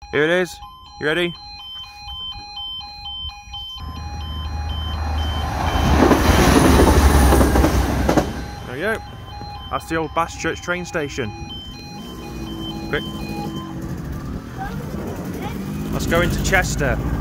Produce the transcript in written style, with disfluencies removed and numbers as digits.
Here it is. You ready? There we go. That's the old Baschurch train station. Quick. Let's go into Chester.